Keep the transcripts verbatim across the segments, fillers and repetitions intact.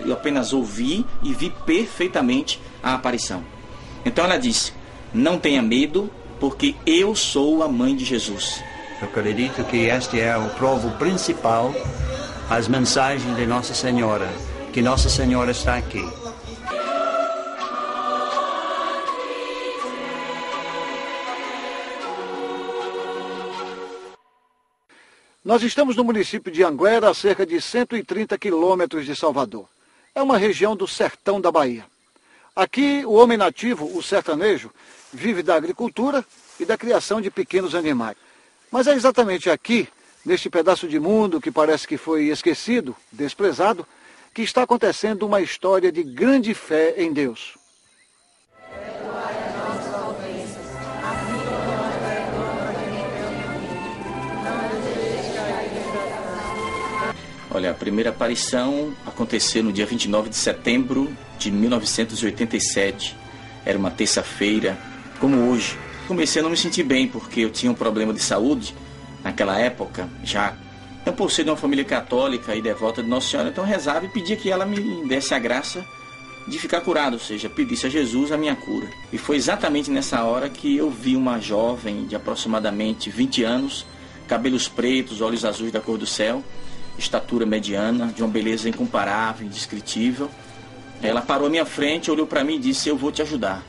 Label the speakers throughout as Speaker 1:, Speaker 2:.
Speaker 1: eu apenas ouvi e vi perfeitamente a aparição. Então ela disse: não tenha medo, porque eu sou a mãe de Jesus.
Speaker 2: Eu acredito que este é o provo principal, as mensagens de Nossa Senhora, que Nossa Senhora está aqui.
Speaker 3: Nós estamos no município de Anguera, a cerca de cento e trinta quilômetros de Salvador. É uma região do sertão da Bahia. Aqui, o homem nativo, o sertanejo, vive da agricultura e da criação de pequenos animais. Mas é exatamente aqui, neste pedaço de mundo que parece que foi esquecido, desprezado, que está acontecendo uma história de grande fé em Deus.
Speaker 1: Olha, a primeira aparição aconteceu no dia vinte e nove de setembro de mil novecentos e oitenta e sete. Era uma terça-feira, como hoje. Comecei a não me sentir bem, porque eu tinha um problema de saúde naquela época, já. Eu, por ser de uma família católica e devota de Nossa Senhora, então eu rezava e pedia que ela me desse a graça de ficar curado, ou seja, pedisse a Jesus a minha cura. E foi exatamente nessa hora que eu vi uma jovem de aproximadamente vinte anos, cabelos pretos, olhos azuis da cor do céu, estatura mediana, de uma beleza incomparável, indescritível. Ela parou à minha frente, olhou para mim e disse: eu vou te ajudar.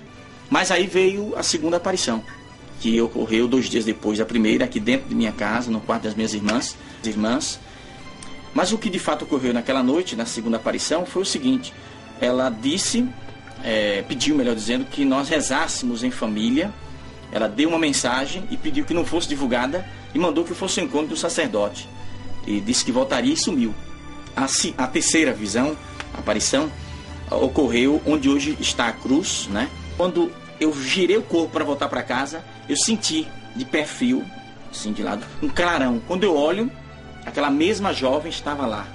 Speaker 1: Mas aí veio a segunda aparição, que ocorreu dois dias depois da primeira, aqui dentro de minha casa, no quarto das minhas irmãs. irmãs. Mas o que de fato ocorreu naquela noite, na segunda aparição, foi o seguinte: ela disse, é, pediu, melhor dizendo, que nós rezássemos em família. Ela deu uma mensagem e pediu que não fosse divulgada e mandou que fosse o encontro do sacerdote. E disse que voltaria e sumiu. A, a terceira visão, a aparição, ocorreu onde hoje está a cruz, né? Quando eu girei o corpo para voltar para casa, eu senti de perfil, assim de lado, um clarão. Quando eu olho, aquela mesma jovem estava lá,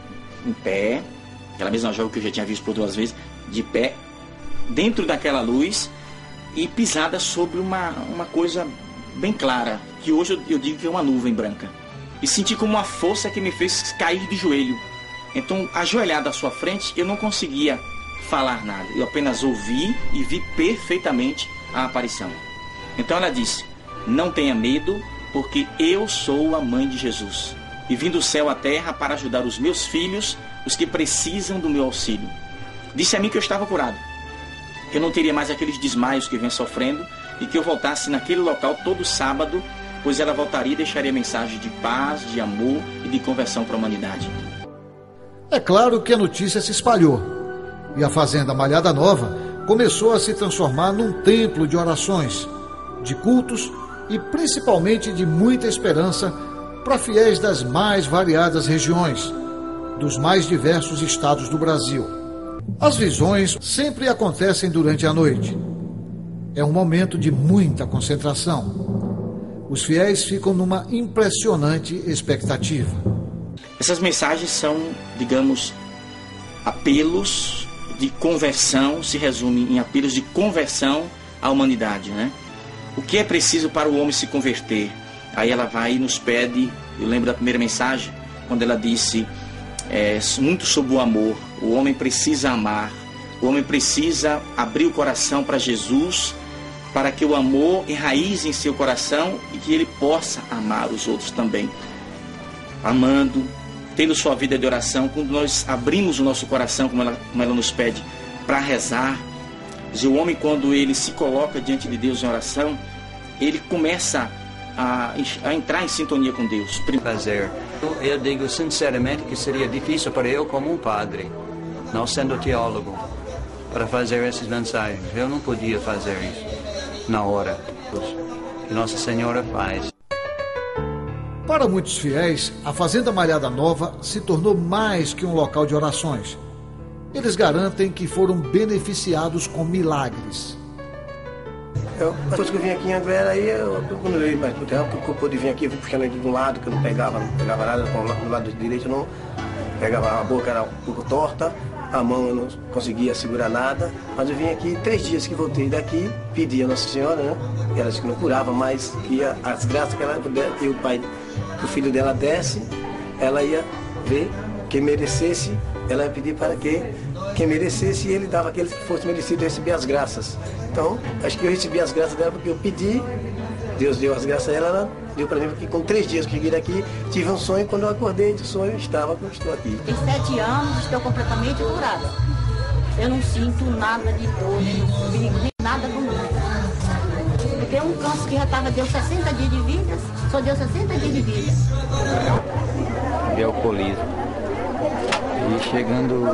Speaker 1: em pé, aquela mesma jovem que eu já tinha visto por duas vezes, de pé, dentro daquela luz e pisada sobre uma, uma coisa bem clara, que hoje eu, eu digo que é uma nuvem branca. E senti como uma força que me fez cair de joelho. Então, ajoelhado à sua frente, eu não conseguia falar nada. Eu apenas ouvi e vi perfeitamente a aparição. Então ela disse: não tenha medo, porque eu sou a mãe de Jesus. E vim do céu à terra para ajudar os meus filhos, os que precisam do meu auxílio. Disse a mim que eu estava curado, que eu não teria mais aqueles desmaios que eu vinha sofrendo e que eu voltasse naquele local todo sábado, pois ela voltaria e deixaria mensagem de paz, de amor e de conversão para a humanidade.
Speaker 3: É claro que a notícia se espalhou e a Fazenda Malhada Nova começou a se transformar num templo de orações, de cultos e principalmente de muita esperança para fiéis das mais variadas regiões, dos mais diversos estados do Brasil. As visões sempre acontecem durante a noite. É um momento de muita concentração. Os fiéis ficam numa impressionante expectativa.
Speaker 1: Essas mensagens são, digamos, apelos de conversão, se resume em apelos de conversão à humanidade, né? O que é preciso para o homem se converter? Aí ela vai e nos pede, eu lembro da primeira mensagem, quando ela disse é, muito sobre o amor. O homem precisa amar, o homem precisa abrir o coração para Jesus, para que o amor enraize em seu coração e que ele possa amar os outros também. Amando, tendo sua vida de oração, quando nós abrimos o nosso coração, como ela, como ela nos pede, para rezar. O homem, quando ele se coloca diante de Deus em oração, ele começa a, a entrar em sintonia com Deus.
Speaker 2: Fazer. Eu digo sinceramente que seria difícil para eu, como um padre, não sendo teólogo, para fazer essas mensagens. Eu não podia fazer isso na hora que Nossa Senhora faz.
Speaker 3: Para muitos fiéis, a Fazenda Malhada Nova se tornou mais que um local de orações. Eles garantem que foram beneficiados com milagres.
Speaker 4: Eu, depois que eu vim aqui em Anguera, aí eu, quando eu ia mais pro terrão, porque eu pude vir aqui, eu fui puxando ele de um lado, que eu não pegava, não pegava nada, do lado direito eu não pegava, a boca era um pouco torta, a mão eu não conseguia segurar nada, mas eu vim aqui, três dias que voltei daqui, pedi a Nossa Senhora, né? E ela disse que não curava, mas que ia, as graças que ela e o pai, que o filho dela desse, ela ia ver, que merecesse, ela pediu para que quem merecesse, e ele dava aquele que fosse merecido receber as graças. Então, acho que eu recebi as graças dela porque eu pedi, Deus deu as graças a ela, ela deu para mim, porque com três dias que eu cheguei daqui, tive um sonho, quando eu acordei do sonho, eu estava como estou aqui.
Speaker 5: Tem sete anos, estou completamente curada. Eu não sinto nada de dor, nem perigo, nem nada do mundo. Porque um câncer que já estava, deu sessenta dias de vida, só deu sessenta dias de vida.
Speaker 2: De alcoolismo. E chegando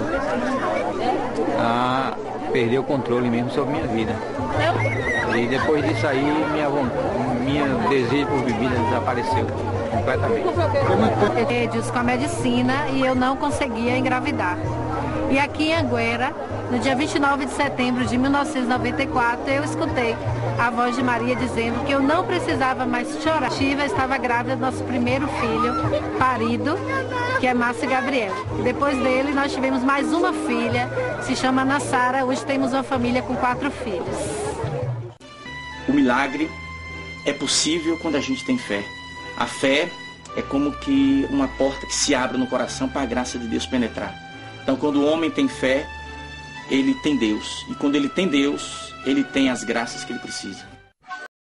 Speaker 2: a perder o controle mesmo sobre minha vida. E depois disso aí, minha, minha desejo por bebida desapareceu completamente.
Speaker 6: Remédios com a medicina e eu não conseguia engravidar. E aqui em Anguera, no dia vinte e nove de setembro de mil novecentos e noventa e quatro, eu escutei a voz de Maria dizendo que eu não precisava mais chorar. Eu estava grávida do nosso primeiro filho, parido, que é Márcio Gabriel. Depois dele, nós tivemos mais uma filha, se chama Nassara. Hoje temos uma família com quatro filhos.
Speaker 1: O milagre é possível quando a gente tem fé. A fé é como que uma porta que se abre no coração para a graça de Deus penetrar. Então, quando o homem tem fé, ele tem Deus. E quando ele tem Deus, ele tem as graças que ele precisa.